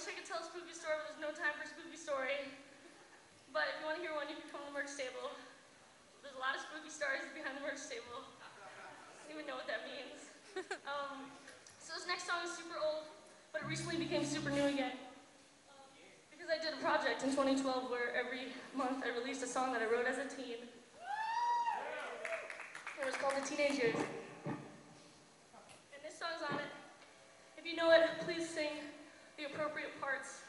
wish I could tell a spooky story, but there's no time for a spooky story. But if you want to hear one, you can come to the merch table. There's a lot of spooky stories behind the merch table. I don't even know what that means. So this next song is super old, but it recently became super new again. Because I did a project in 2012 where every month I released a song that I wrote as a teen. It was called The Teenage Years. And this song's on it. If you know it, please sing the appropriate parts.